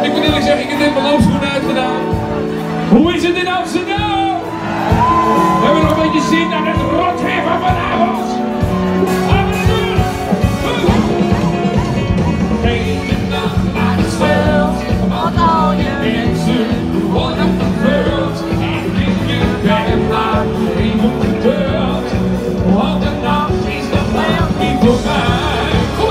Ik moet eerlijk zeggen, ik heb net mijn loopschoenen uitgedaan. Hoe is het in Amsterdam? We hebben nog een beetje zin aan het rotweer van vanavond. Geen nacht naar het veld, want al je mensen worden vervuld. En ik ben maar even geduld, want de nacht is nog lang niet voorbij.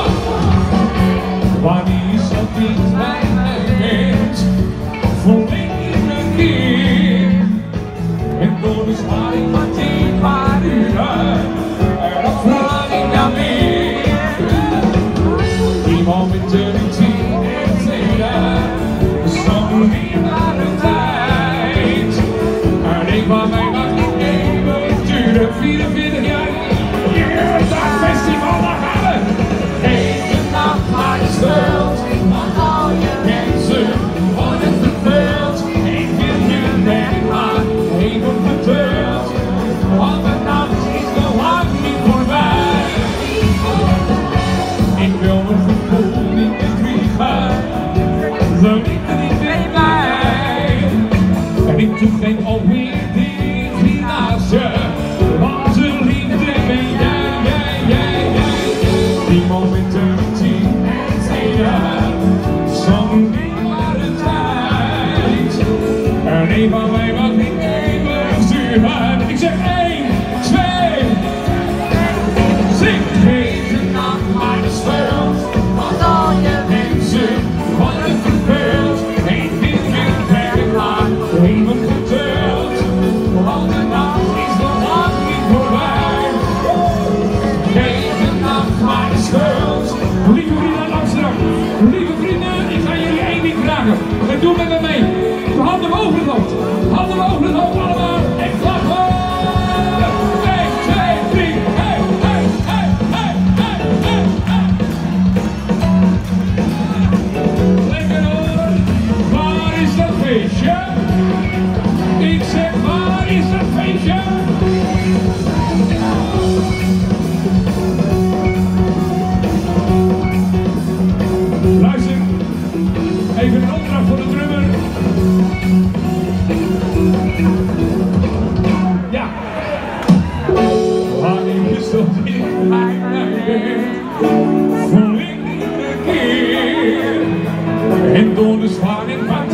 Wanneer zo dicht bij mij bent, voel ik iedere keer. En door de spanning van die paar uren, dan vraag ik naar meer. Die momenten in 10 en 2, zo'n dierbare tijd. En ik wou mij wat niet nemen, duurde 44 jaar. Yeah, dat festival, daar gaan we! Geen nacht maar de schuld, want al je mensen worden vervuld. Ik wil je ben maar even geduld, want de nacht is nog lang niet voorbij. Ik wil mijn gevoel niet bedriegen, zo liefde niet mee mij. En ik doe geen alweer dicht naast je, want de liefde ben jij. Die momenten in 10 en 2, zo'n dierbare tijd. En een van mij wat niet even sturen. Ik zeg 1, 2, zing. Geef de nacht maar de schuld, want al je mensen worden vervuld. Ik wil je werk maar even geduld, want de nacht is nog lang niet voorbij. Geef de nacht maar de schuld. Lieve vrienden uit Amsterdam, lieve vrienden, ik ga jullie één ding vragen. En doe met me mee. Handen boven het hoofd. Handen boven het hoofd allemaal. En klappen. 1, 2, 3. Hey, hey, hey, hey, hey, hey, hey. Lekker hoor. Waar is dat feestje? Ik zeg, waar is dat feestje? Luister, even een opdracht voor de drummer. Ja. Wanneer je zo dicht bij mij bent, voel ik iedere keer. En door de spanning van